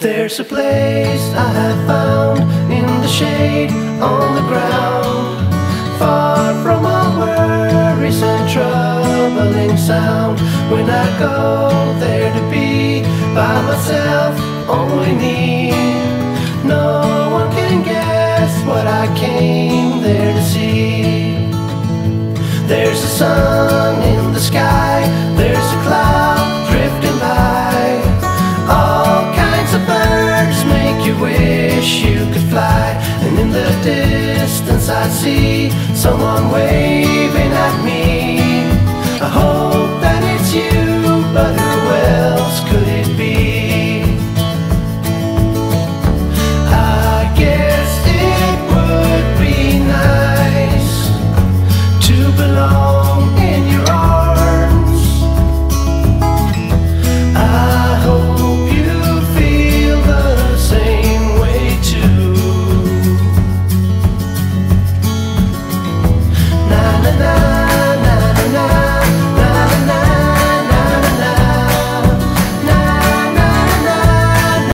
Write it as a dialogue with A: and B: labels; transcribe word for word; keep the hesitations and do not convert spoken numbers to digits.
A: There's a place I have found in the shade on the ground, far from all worries and troubling sound. When I go there to be by myself, only me, no one can guess what I came there to see. There's a sun in the sky, there's a cloud drifting by, all kinds of birds make you wish you could fly. And in the distance I see someone waving at me. I hope